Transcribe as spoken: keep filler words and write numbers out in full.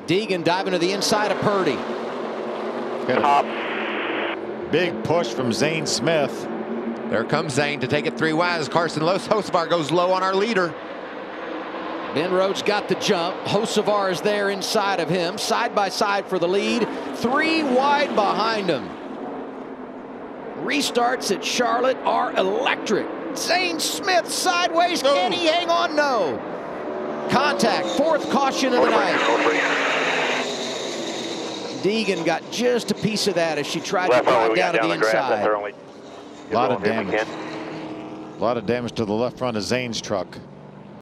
Deegan diving to the inside of Purdy. Top. Big push from Zane Smith. There comes Zane to take it three wide as Carson Hocevar goes low on our leader. Ben Rhodes got the jump. Hocevar is there inside of him, side by side for the lead. Three wide behind him. Restarts at Charlotte are electric. Zane Smith sideways. No. Can he hang on? No. Contact. Fourth caution of the night. Deegan got just a piece of that as she tried to drive down to the inside. A lot of damage. A lot of damage to the left front of Zane's truck.